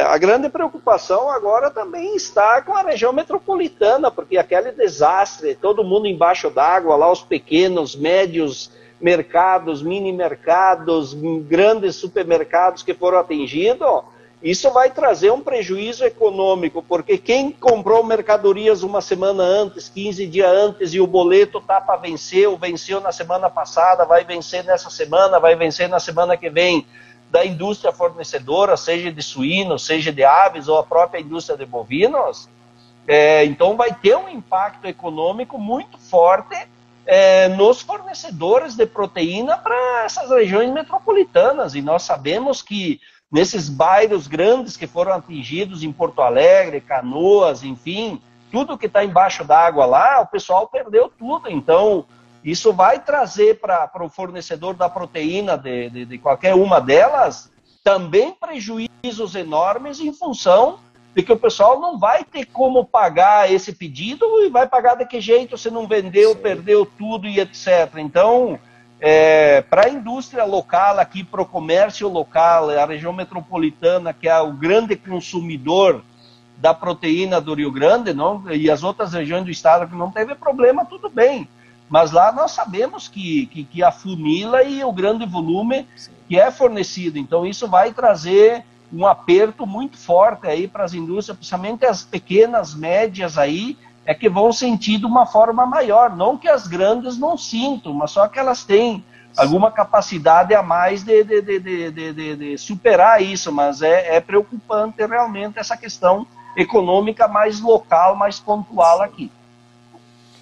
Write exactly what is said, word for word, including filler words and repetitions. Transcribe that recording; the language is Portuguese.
a grande preocupação agora também está com a região metropolitana, porque aquele desastre, todo mundo embaixo d'água, lá os pequenos, médios mercados, mini mercados, grandes supermercados que foram atingidos, isso vai trazer um prejuízo econômico, porque quem comprou mercadorias uma semana antes, quinze dias antes, e o boleto está para vencer, ou venceu na semana passada, vai vencer nessa semana, vai vencer na semana que vem, da indústria fornecedora, seja de suínos, seja de aves, ou a própria indústria de bovinos, é, então vai ter um impacto econômico muito forte é, nos fornecedores de proteína para essas regiões metropolitanas, e nós sabemos que nesses bairros grandes que foram atingidos em Porto Alegre, Canoas, enfim, tudo que está embaixo d'água lá, o pessoal perdeu tudo. Então, isso vai trazer para o fornecedor da proteína de, de, de qualquer uma delas também prejuízos enormes em função de que o pessoal não vai ter como pagar esse pedido e vai pagar de que jeito se não vendeu, Sim. perdeu tudo e etcétera. Então, É, para a indústria local aqui, para o comércio local, a região metropolitana, que é o grande consumidor da proteína do Rio Grande, não? E as outras regiões do estado que não teve problema, tudo bem. Mas lá nós sabemos que, que, que afunila e o grande volume que é fornecido. Então isso vai trazer um aperto muito forte aí para as indústrias, principalmente as pequenas, médias aí, é que vão sentir de uma forma maior, não que as grandes não sintam, mas só que elas têm alguma capacidade a mais de, de, de, de, de, de superar isso, mas é, é preocupante realmente essa questão econômica mais local, mais pontual aqui.